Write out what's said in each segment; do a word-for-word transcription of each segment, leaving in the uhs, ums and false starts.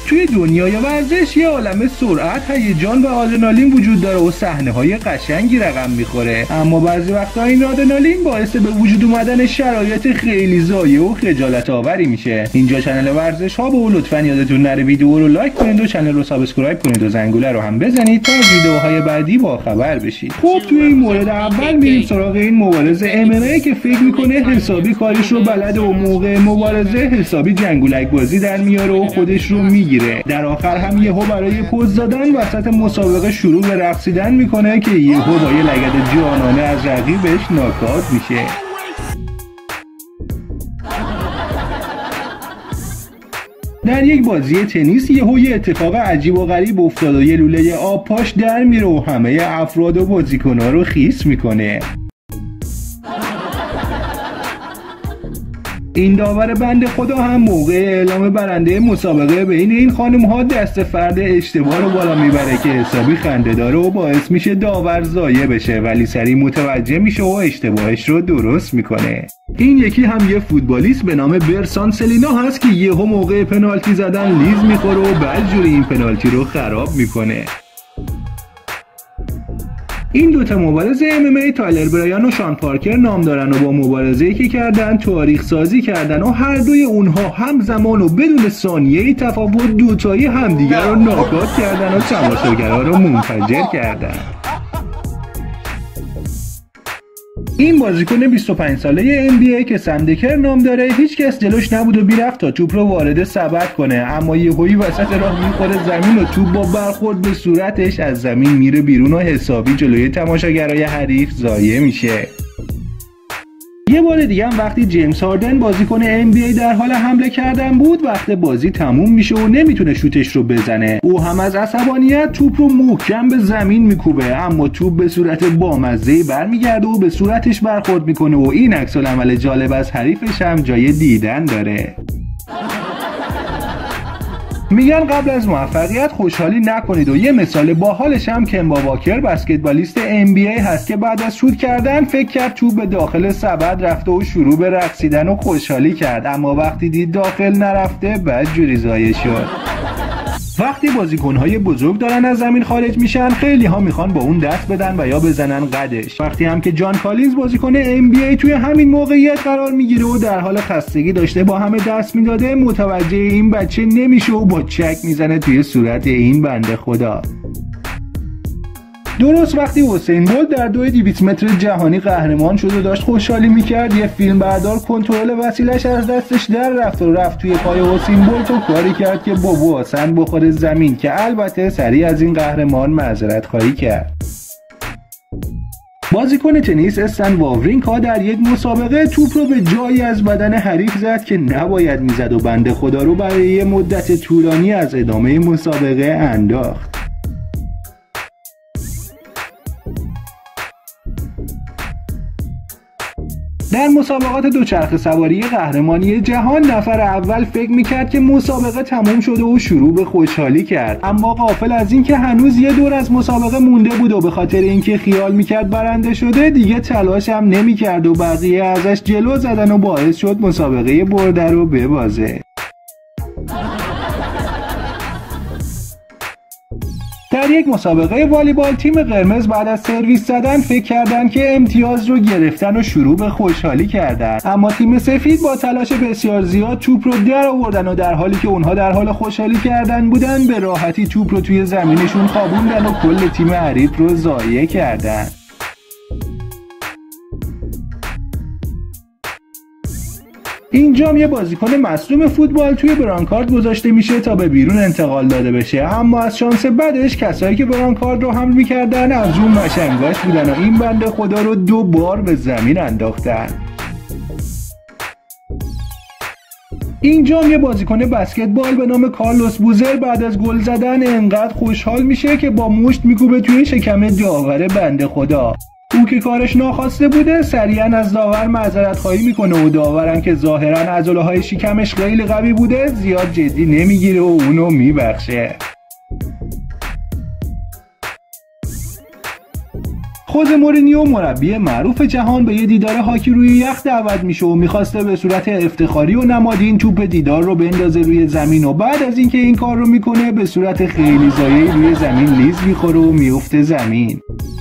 توی دنیای ورزش یه عالمه سرعت، هیجان و آدرنالین وجود داره و صحنه‌های قشنگی رقم میخوره، اما بعضی وقتا این آدرنالین باعث به وجود اومدن شرایط خیلی ضایع و خجالت آوری میشه. اینجا چنل ورزش ها بود. لطفاً یادتون نره ویدیو رو لایک کنید و چنل رو سابسکرایب کنید و زنگوله رو هم بزنید تا از ویدیوهای بعدی با خبر بشید. خب توی این مورد اول میریم سراغ این مبارز ام ام ای که فکر میکنه حسابی کارش رو بلده و موقع مبارزه حسابی جنگولک بازی در میاره و خودش رو میگیره. در آخر هم یهو برای پوز دادن وسط مسابقه شروع به رقصیدن میکنه که یهو با یه لگد جانانه از رقیبش ناکات میشه. در یک بازی تنیس یهو یه اتفاق عجیب و غریب افتاد و یه لوله آب پاش در میره و همه افراد و بازیکن‌ها رو خیس میکنه. این داور بنده خدا هم موقع اعلام برنده مسابقه بین این خانم ها دست فرد اشتباه رو بالا میبره که حسابی خنده داره و باعث میشه داور ضایع بشه، ولی سریع متوجه میشه و اشتباهش رو درست میکنه. این یکی هم یه فوتبالیست به نام برسان سلینا هست که یهو موقع پنالتی زدن لیز میخوره و بدجوری این پنالتی رو خراب میکنه. این دوتا مبارز ام ام ای تایلر برایان و شان پارکر نام دارن و با مبارزه‌ای که کردن تاریخ سازی کردن و هر دوی اونها همزمان و بدون ثانیه‌ای تفاوت دوتایی همدیگر رو ناکات کردن و تماشاگرها رو منفجر کردن. این بازیکن بیست و پنج ساله ان بی ای که سم دکر نام داره هیچ کس جلوش نبود و بیرفت تا توپ رو وارد سبد کنه، اما یهویی وسط راه میخوره زمین و توپ با برخورد به صورتش از زمین میره بیرون و حسابی جلوی تماشاگرای حریف ضایع میشه. یه بار دیگه هم وقتی جیمز هاردن بازیکن ان بی ای در حال حمله کردن بود، وقت بازی تموم میشه و نمیتونه شوتش رو بزنه. او هم از عصبانیت توپ رو محکم به زمین میکوبه، اما توپ به صورت بامزه‌ای برمیگرده و به صورتش برخورد میکنه و این عکس العمل جالب از حریفش هم جای دیدن داره. میگن قبل از موفقیت خوشحالی نکنید و یه مثال باحالش هم کمبا واکر بسکتبالیست ان بی ای هست که بعد از شوت کردن فکر کرد توپ به داخل سبد رفته و شروع به رقصیدن و خوشحالی کرد، اما وقتی دید داخل نرفته بدجوری ضایع شد. وقتی بازیکن‌های بزرگ دارن از زمین خارج میشن خیلی ها میخوان با اون دست بدن و یا بزنن قدش. وقتی هم که جان کالینز بازیکن ان بی ای توی همین موقعیت قرار میگیره و در حال خستگی داشته با همه دست میداده، متوجه این بچه نمیشه و با چک میزنه توی صورت این بنده خدا. درست وقتی حسین بولت در دوی دویست متر جهانی قهرمان شد و داشت خوشحالی میکرد، یه فیلم بردار کنترل وسیلش از دستش در رفت و رفت توی پای حسین بولت و کاری کرد که بابو حسن بخوره زمین، که البته سریع از این قهرمان معذرت خواهی کرد. بازیکن تنیس استن واورینکا در یک مسابقه توپ رو به جایی از بدن حریف زد که نباید میزد و بنده خدا رو برای یه مدت طولانی از ادامه مسابقه انداخت. در مسابقات دوچرخه سواری قهرمانی جهان نفر اول فکر میکرد که مسابقه تموم شده و شروع به خوشحالی کرد، اما غافل از اینکه هنوز یه دور از مسابقه مونده بود و به خاطر اینکه خیال میکرد برنده شده دیگه تلاش هم نمیکرد و بقیه ازش جلو زدن و باعث شد مسابقه برده رو ببازه. در یک مسابقه والیبال تیم قرمز بعد از سرویس زدن فکر کردن که امتیاز رو گرفتن و شروع به خوشحالی کردن، اما تیم سفید با تلاش بسیار زیاد توپ رو در آوردن و در حالی که اونها در حال خوشحالی کردن بودن به راحتی توپ رو توی زمینشون خوابوندن و کل تیم حریف رو ضایع کردن. اینجا یه بازیکن مصدوم فوتبال توی برانکارد گذاشته میشه تا به بیرون انتقال داده بشه، اما از شانس بدش کسایی که برانکارد رو حمل میکردن از اون مشنگاش بودن و این بنده خدا رو دو بار به زمین انداختن. اینجا یه بازیکن بسکتبال به نام کارلوس بوزر بعد از گل زدن انقدر خوشحال میشه که با مشت میکوبه توی شکم داور بنده خدا. او که کارش ناخواسته بوده سریعا از داور معذرت خواهی میکنه و داورم که ظاهرا عضله‌های شکمش خیلی قوی بوده زیاد جدی نمیگیره و اونو میبخشه. خوزه مورینیو مربی معروف جهان به یه دیدار هاکی روی یخ دعوت میشه و میخواسته به صورت افتخاری و نمادین توپ دیدار رو بندازه روی زمین و بعد از اینکه این کار رو میکنه به صورت خیلی زایه‌ای روی زمین لیز میخوره و میفته زمین.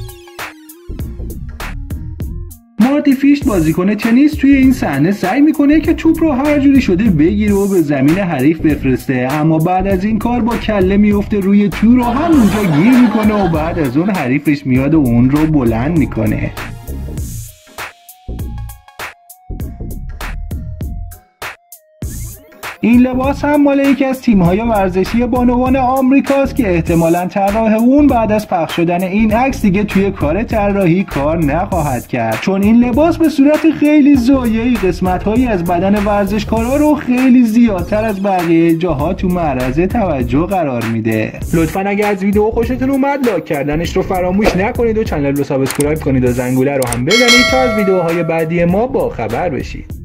مارتی فیشت بازیکن تنیس توی این صحنه سعی میکنه که توپ رو هر جوری شده بگیره و به زمین حریف بفرسته، اما بعد از این کار با کله میفته روی تور و همونجا گیر میکنه و بعد از اون حریفش میاد و اون رو بلند میکنه. این لباس هم مال یکی از تیم‌های ورزشی بانوان آمریکاست که احتمالاً طراح اون بعد از پخش شدن این عکس دیگه توی کار طراحی کار نخواهد کرد، چون این لباس به صورت خیلی زایه‌ای قسمت‌هایی از بدن ورزشکارا رو خیلی زیادتر از بقیه جاها تو معرض توجه قرار میده. لطفاً اگه از ویدیو خوشتون اومد لایک کردنش رو فراموش نکنید و کانال رو سابسکرایب کنید و زنگوله رو هم بزنید تا از ویدیوهای بعدی ما با خبر بشید.